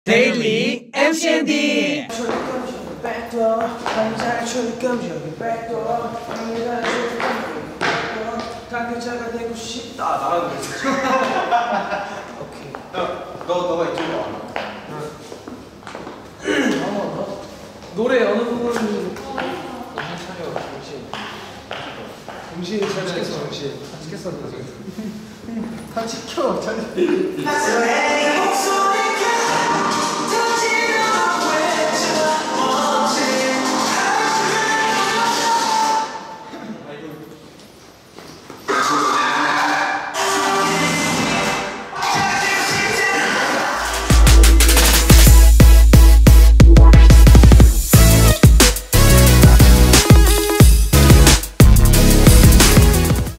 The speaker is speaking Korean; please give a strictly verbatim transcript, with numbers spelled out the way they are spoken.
데일리 엠씨엔디. 당근자가 되고 싶다. 나가는 거지. 오케이. 너 너가 이쪽으로 와. 노래 어느 부분? 정신 차려. 정신. 정신 잘 지켰어. 정신. 다 지켰어. 다 지켜. 잘.